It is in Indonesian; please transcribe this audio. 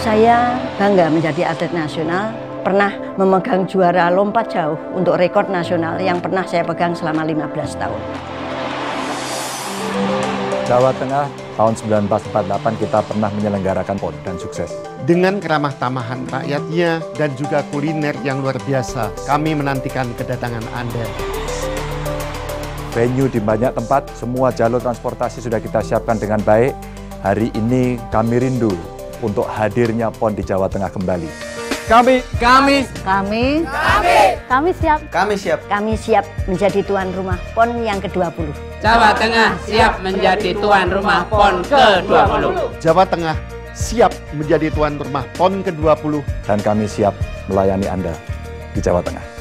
Saya bangga menjadi atlet nasional, pernah memegang juara lompat jauh untuk rekor nasional yang pernah saya pegang selama 15 tahun. Jawa Tengah tahun 1948 kita pernah menyelenggarakan PON dan sukses. Dengan keramah tamahan rakyatnya dan juga kuliner yang luar biasa, kami menantikan kedatangan Anda. Venue di banyak tempat, semua jalur transportasi sudah kita siapkan dengan baik. Hari ini kami rindu untuk hadirnya PON di Jawa Tengah kembali. Kami siap menjadi tuan rumah PON yang ke-20. Jawa Tengah siap menjadi tuan rumah PON ke-20. Jawa Tengah siap menjadi tuan rumah PON ke-20. Dan kami siap melayani Anda di Jawa Tengah.